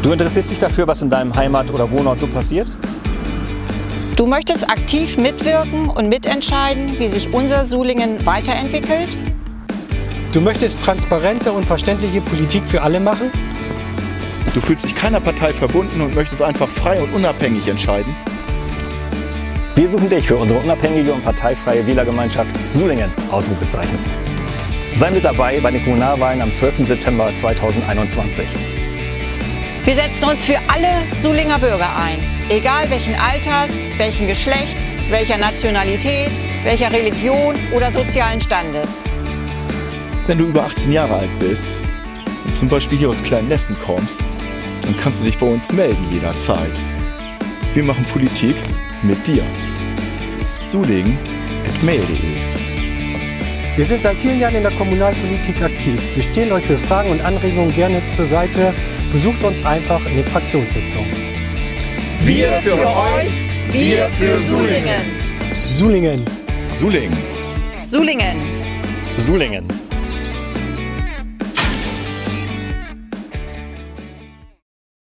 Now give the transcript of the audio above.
Du interessierst dich dafür, was in deinem Heimat- oder Wohnort so passiert? Du möchtest aktiv mitwirken und mitentscheiden, wie sich unser Sulingen weiterentwickelt? Du möchtest transparente und verständliche Politik für alle machen? Du fühlst dich keiner Partei verbunden und möchtest einfach frei und unabhängig entscheiden? Wir suchen dich für unsere unabhängige und parteifreie Wählergemeinschaft Sulingen, Ausrufezeichen. Sei mit dabei bei den Kommunalwahlen am 12. September 2021. Wir setzen uns für alle Sulinger Bürger ein, egal welchen Alters, welchen Geschlechts, welcher Nationalität, welcher Religion oder sozialen Standes. Wenn du über 18 Jahre alt bist und zum Beispiel hier aus Kleinlessen kommst, dann kannst du dich bei uns melden jederzeit. Wir machen Politik mit dir. sulingen@mail.de. Wir sind seit vielen Jahren in der Kommunalpolitik aktiv. Wir stehen euch für Fragen und Anregungen gerne zur Seite. Besucht uns einfach in den Fraktionssitzungen. Wir für euch, wir für Sulingen. Sulingen. Sulingen. Sulingen. Sulingen.